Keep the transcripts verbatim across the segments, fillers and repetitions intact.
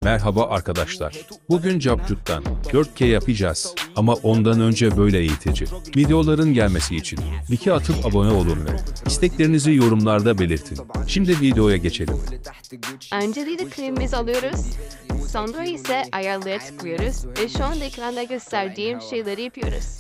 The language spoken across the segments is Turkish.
Merhaba arkadaşlar. Bugün Capcut'tan dört K yapacağız ama ondan önce böyle eğitici videoların gelmesi için like atıp abone olun ve isteklerinizi yorumlarda belirtin. Şimdi videoya geçelim. Öncelikle klibimizi alıyoruz. Sonra ise ayarlara tıklıyoruz ve şu anda ekranda gösterdiğim şeyleri yapıyoruz.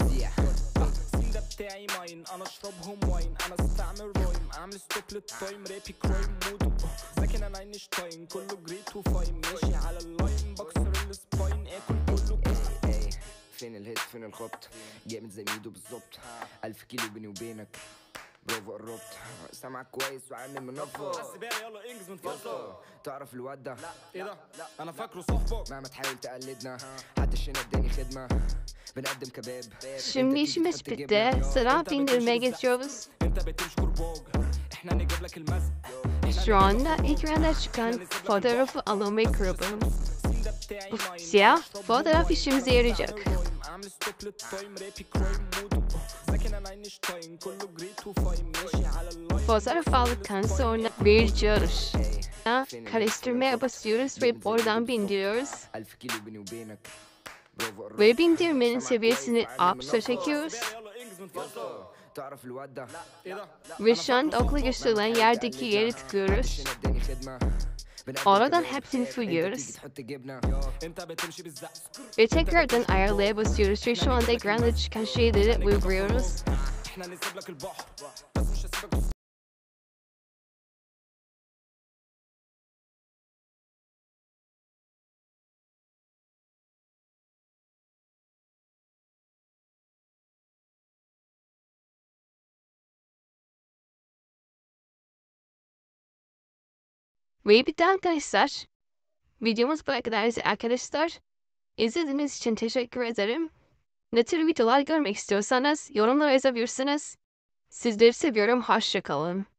فين الهيت فين الخبط جامد زي ميدو بالظبط ألف كيلو بيني وبينك برافو قربت سامعك كويس وعامل منفض بس بالي يلا انجز من فضلك تعرف الواد ده لا ايه ده لا انا فاكره صاحبك مهما تحاول تقلدنا محدش هنا اداني خدمه بنقدم كباب Şimdi işimiz bitti. Sıra bindirmeye geçiyoruz. Şu anda ekranda çıkan fotoğrafı almayı kırıyorum. Bu siyah fotoğraf işimize yarayacak. Fotoğraf aldıktan sonra bir yarış. Karıştırmaya basıyoruz ve oradan bindiriyoruz. Ve bindirmenin seviyesini up'a çekiyoruz. Ve şu an okla gösterilen yerdeki yere tıklıyoruz. Oradan hepsini fırlıyoruz. Ve tekrardan ayarlara basıyoruz ve şu anda ekranda çıkan şeyleri uyguluyoruz. Ve bitti arkadaşlar. Videomuz bu kadardı arkadaşlar. İzlediğiniz için teşekkür ederim. Ne tür videolar görmek istiyorsanız yorumlara yazabilirsiniz. Sizleri seviyorum. Hoşça kalın.